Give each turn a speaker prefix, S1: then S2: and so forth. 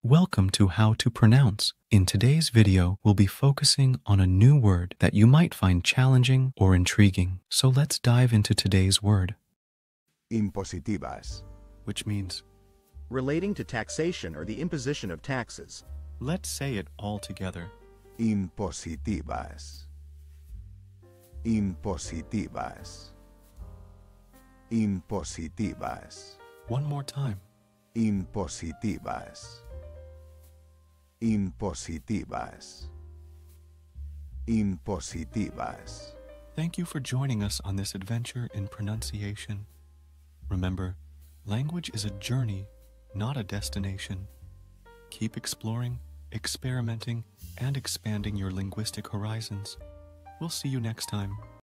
S1: Welcome to How to Pronounce. In today's video, we'll be focusing on a new word that you might find challenging or intriguing. So let's dive into today's word.
S2: Impositivas.
S1: Which means,
S3: relating to taxation or the imposition of taxes.
S1: let's say it all together.
S2: Impositivas. Impositivas. Impositivas.
S1: One more time.
S2: Impositivas. Impositivas. Impositivas.
S1: Thank you for joining us on this adventure in pronunciation. Remember, language is a journey, not a destination. Keep exploring, experimenting, and expanding your linguistic horizons. We'll see you next time.